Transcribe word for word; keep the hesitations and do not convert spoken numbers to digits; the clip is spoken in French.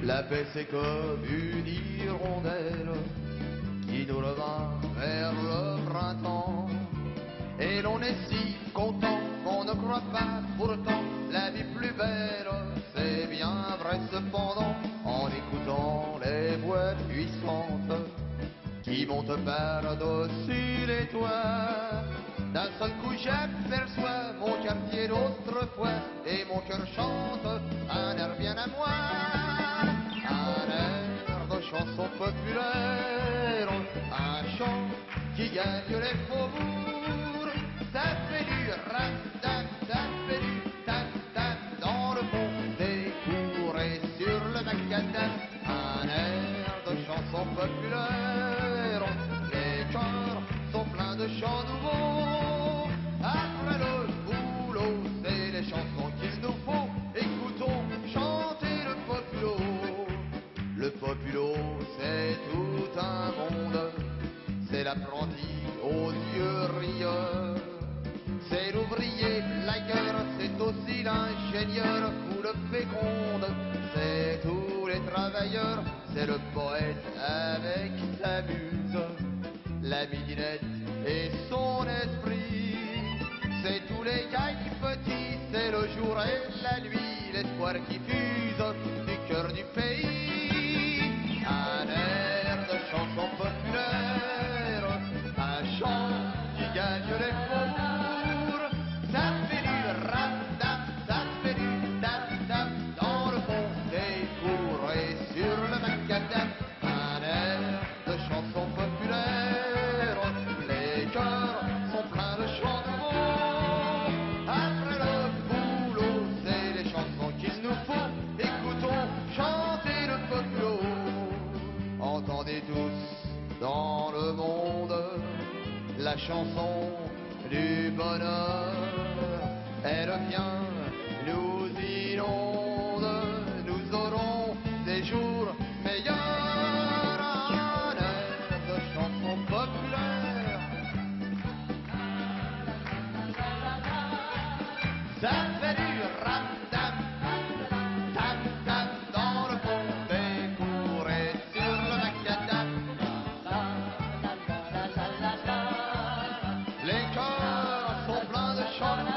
La paix c'est comme une hirondelle qui nous revint vers le printemps. Et l'on est si content qu'on ne croit pas pourtant la vie plus belle. C'est bien vrai cependant en écoutant les voix puissantes qui montent par-dessus les toits. D'un seul coup j'aperçois mon quartier d'autrefois et mon cœur chante un air bien à moi. Un air de chanson populaire, un chant qui gagne les faubourgs. Ça fait du ram-tam, ça fait du tam-tam dans le fond des cours et sur le macadam. Un air de chanson populaire, les cœurs sont pleins de chants nouveaux. Après le boulot, c'est les chansons qu'il nous faut. Écoutons chanter le populo. Le populo, c'est tout un monde. C'est l'apprenti aux yeux rieurs. C'est l'ouvrier blagueur, c'est aussi l'ingénieur fou de féconde. C'est tous les travailleurs, c'est le poète avec sa muse, la midinette et son esprit. C'est tous les gags petits, c'est le jour et la nuit, l'espoir qui fuse du cœur du pays. Un air de chanson populaire, un chant qui gagne les faubourgs. Ça fait du ram-tam, ça fait du tam-tam dans le fond des cours et sur le macadam. Un air de chanson populaire, les cœurs sont pleins de chants nouveaux. Après le boulot, c'est les chansons qu'il nous faut. Écoutons chanter le populo. Entendez tous dans le monde la chanson du bonheur. Elle vient, nous inonde, nous aurons des jours meilleurs. Un air de chanson populaire, ça fait du ram-tam, tam-tam dans le fond des cours et sur le macadam. Les cœurs sont pleins de chants.